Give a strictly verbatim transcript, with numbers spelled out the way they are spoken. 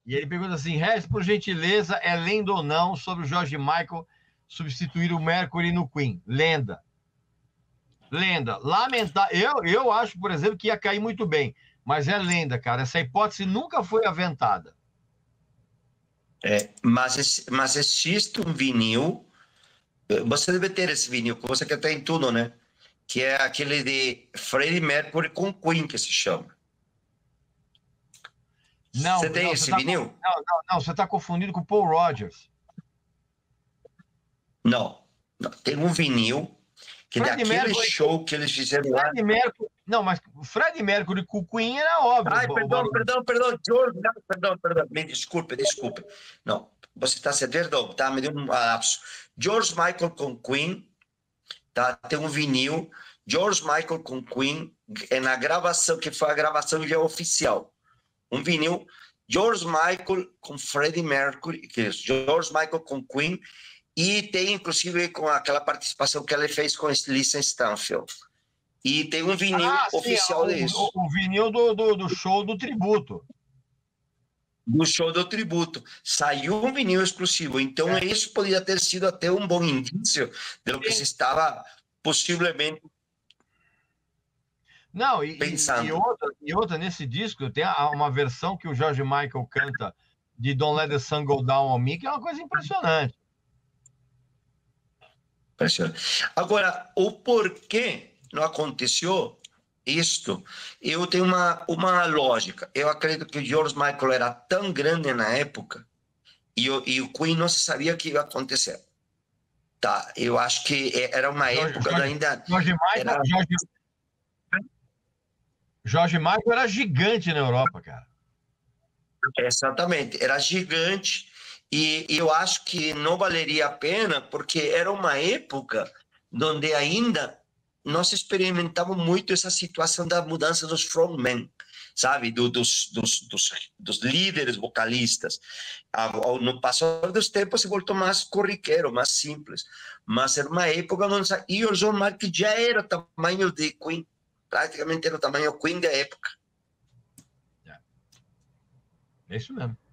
E ele pergunta assim, Regis, por gentileza, é lenda ou não sobre o George Michael substituir o Mercury no Queen? Lenda. Lenda. Lamentável. Eu, eu acho, por exemplo, que ia cair muito bem. Mas é lenda, cara. Essa hipótese nunca foi aventada. É, mas, mas existe um vinil, você deve ter esse vinil, que você quer ter em tudo, né? Que é aquele de Freddie Mercury com Queen, que se chama. Não, você tem não, esse você tá, vinil? não, não, não, você está confundindo com o Paul Rogers. Não, não. Tem um vinil que Freddie daquele Mercury, show que eles fizeram lá. Freddie Mercury, não, mas o Freddie Mercury com o Queen era óbvio. Ai, perdão, perdão, perdão, George, não, perdão, perdão, me desculpe, desculpe. Não, você está certo, perdão, tá, me deu um lapso. George Michael com Queen, tá, tem um vinil, George Michael com Queen, é na gravação, que foi a gravação já oficial. Um vinil, George Michael com Freddie Mercury, que é George Michael com Queen, e tem inclusive com aquela participação que ele fez com Lisa Stanfield. E tem um vinil ah, oficial sim, disso. O, o vinil do, do, do show do tributo. Do show do tributo. Saiu um vinil exclusivo. Então, é. isso poderia ter sido até um bom indício de lo que se estava possivelmente Não, e, pensando. E, outra, e outra, nesse disco, tem uma versão que o George Michael canta de Don't Let the Sun Go Down on Me, que é uma coisa impressionante. Impressionante. Agora, o porquê não aconteceu isto, eu tenho uma, uma lógica. Eu acredito que o George Michael era tão grande na época e o, e o Queen não se sabia o que ia acontecer. Tá, eu acho que era uma George, época George, ainda... George Michael, era... George, George Michael era gigante na Europa, cara. Exatamente, era gigante e, e eu acho que não valeria a pena porque era uma época onde ainda nós experimentamos muito essa situação da mudança dos frontmen, sabe, Do, dos, dos, dos, dos líderes vocalistas. No passar dos tempos se voltou mais corriqueiro, mais simples, mas era uma época onde... E o John Mark já era o tamanho de Queen, praticamente era o tamanho Queen da época. É isso mesmo.